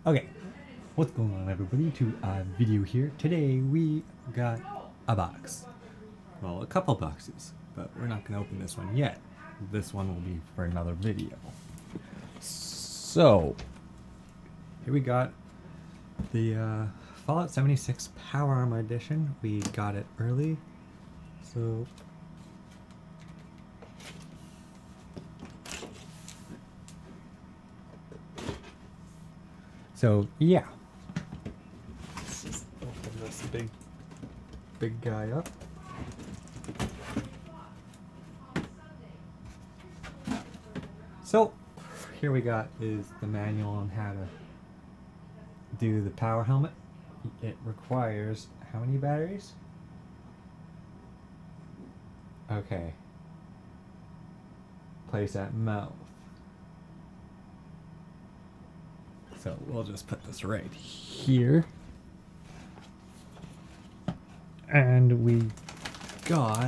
Okay, what's going on everybody? To a video here. Today we got a box. Well, a couple boxes, but we're not going to open this one yet. This one will be for another video. So, here we got the Fallout 76 Power Armor Edition. We got it early, so yeah. Let's just open this big guy up. So here we got is the manual on how to do the power helmet. It requires how many batteries? Okay. Place at mouth. So we'll just put this right here. And we got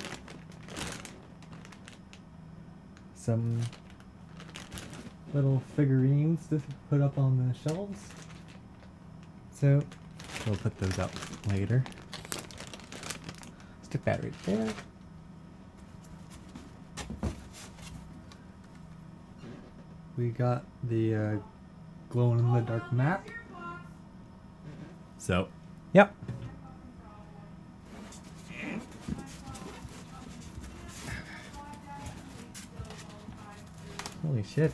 some little figurines to put up on the shelves. So we'll put those up later. Stick that right there. We got the glow-in-the-dark map. So, yep. Holy shit.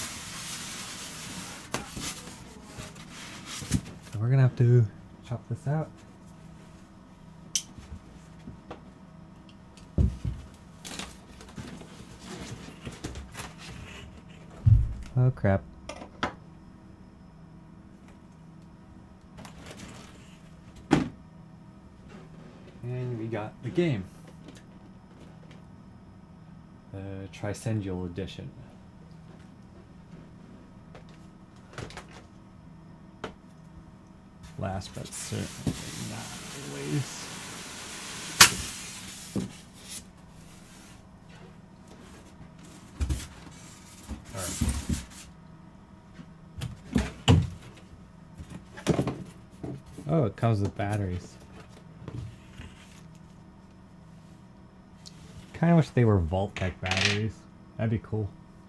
So we're gonna have to chop this out. Oh crap. And we got the game. The Tricendial Edition. Last but certainly not least. Oh, it comes with batteries. Kinda wish they were Vault-Tec batteries. That'd be cool.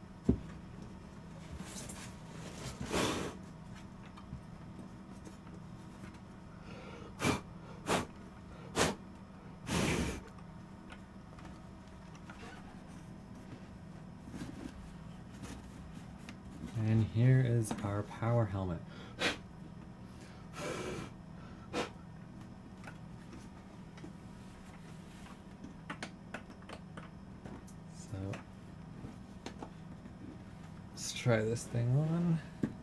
And here is our power helmet. So let's try this thing on.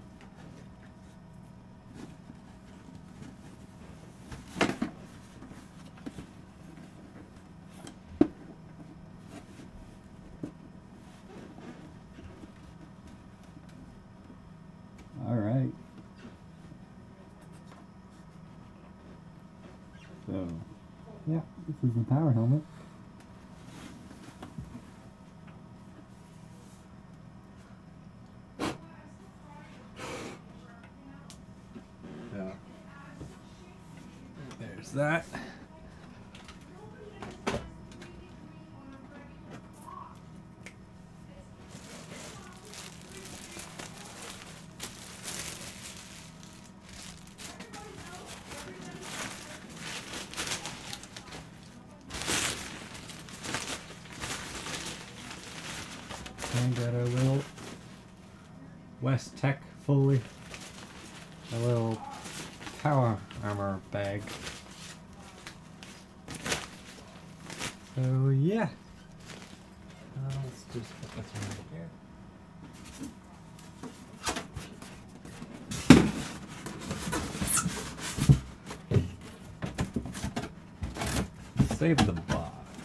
All right. So, yeah, this is the power helmet. So, there's that. And got a little West Tech Foley, a little power armor bag. So yeah, let's just put this one right here. Save the box.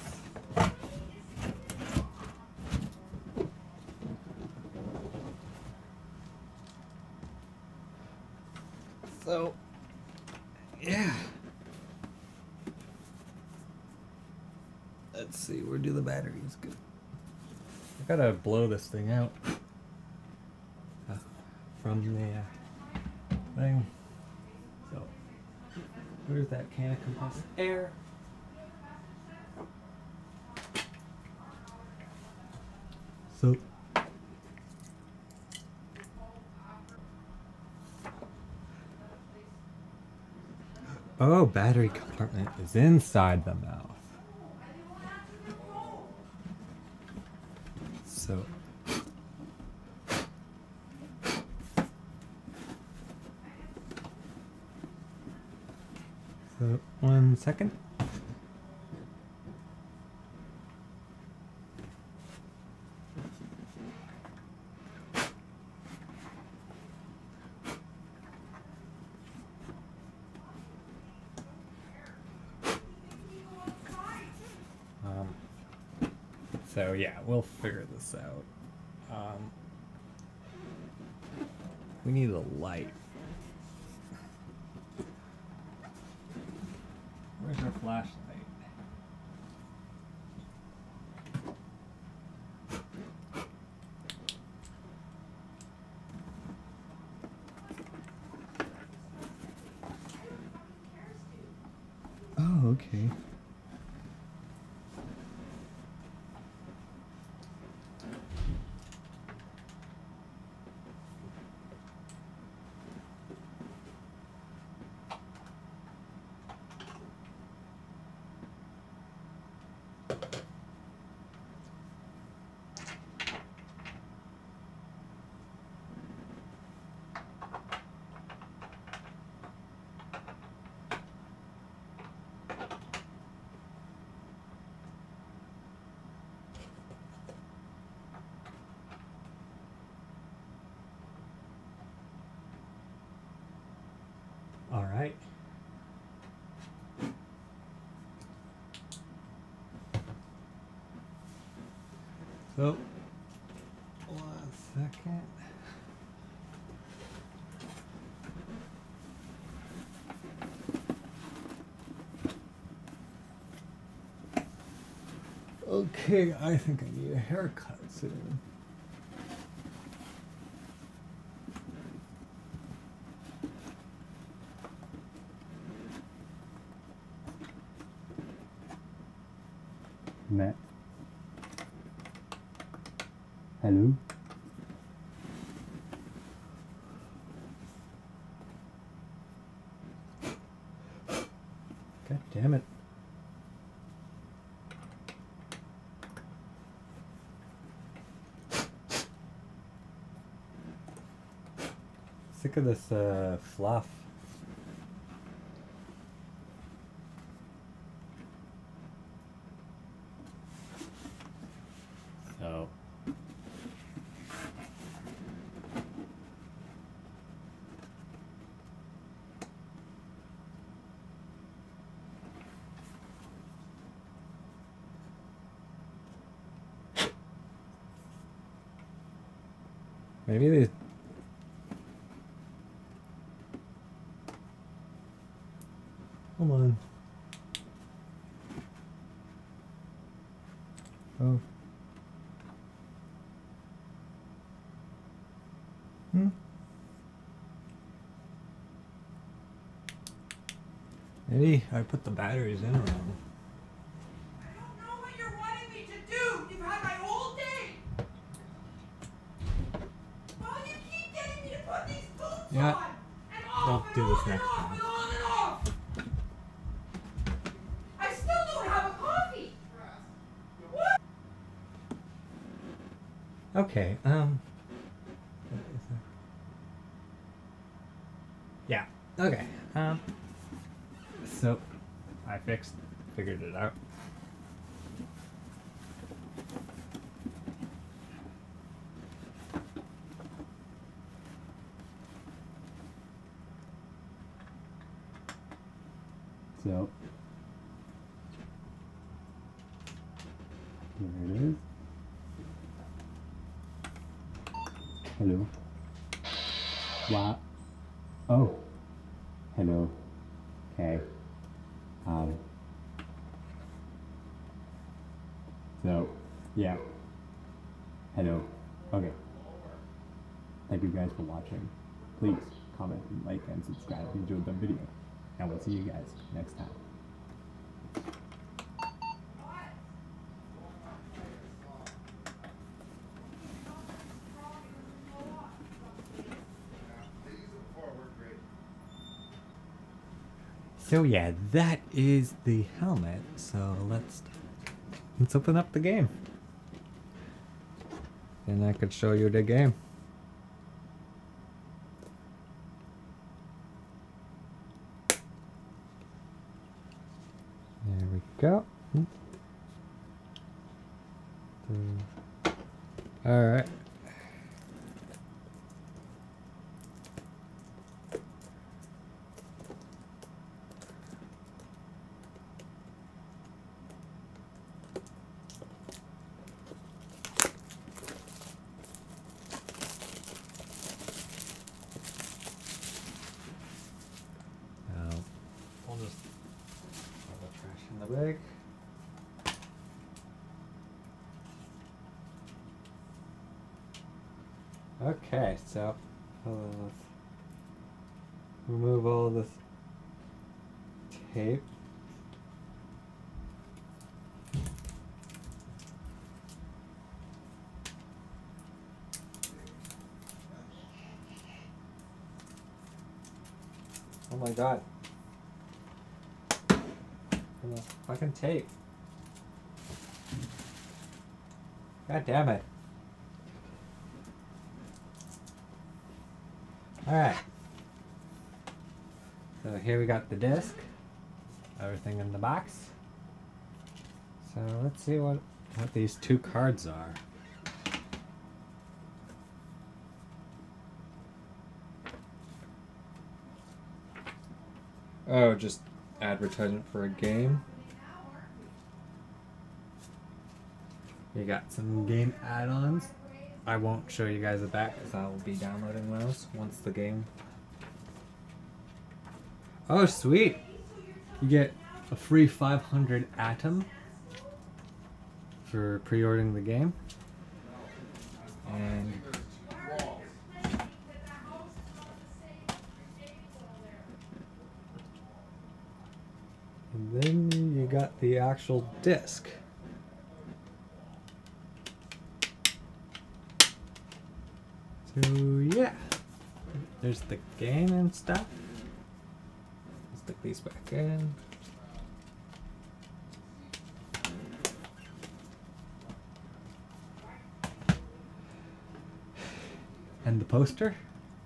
So, yeah. Let's see, where do the batteries go? I gotta blow this thing out from the thing. So where's that can of compressed air? So oh, battery compartment is inside the mouth. So one second. So yeah, we'll figure this out. We need a light. Where's our flashlight? Oh, okay. All right. So, 1 second. Okay, I think I need a haircut soon. Matt. Hello? God damn it. Sick of this fluff. So maybe they hold on. Oh. Maybe I put the batteries in wrong. I don't know what you're wanting me to do. You've had my whole day. Oh, you keep getting me to put these boots Yeah. on. And off I'll and do this on and next off time. and on and off. I still don't have a coffee. What? Okay, yeah, okay, so I figured it out. So, here it is. Hello. What? Oh. Hello. Okay. So, yeah. Hello. Okay. Thank you guys for watching. Please comment, like, and subscribe if you enjoyed the video. And we'll see you guys next time. So yeah, that is the helmet. So let's open up the game. And I could show you the game. There we go. Alright. We'll just throw the trash in the bag. Okay, so let's remove all this tape. Oh my god. Fucking tape. God damn it. Alright. So here we got the disc. Everything in the box. So let's see what these two cards are. Oh, just advertisement for a game. You got some game add-ons. I won't show you guys the back because I will be downloading those once the game. Oh, sweet! You get a free 500 Atom for pre-ordering the game. And then you got the actual disc. So yeah, there's the game and stuff. Let's stick these back in. And the poster.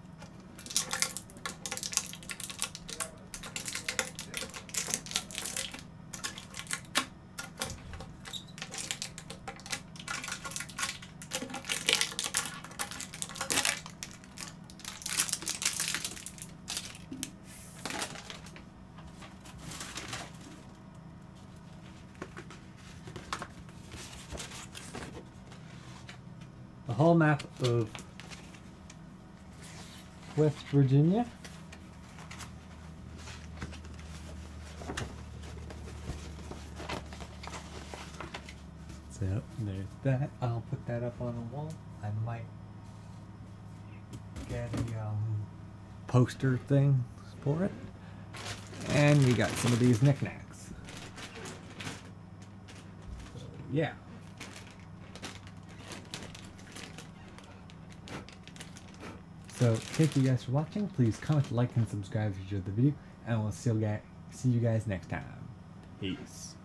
A whole map of West Virginia. So there's that. I'll put that up on the wall. I might get a poster thing for it. And we got some of these knickknacks. So, yeah. So thank you guys for watching. Please comment, like, and subscribe if you enjoyed the video. And we'll see you guys next time. Peace.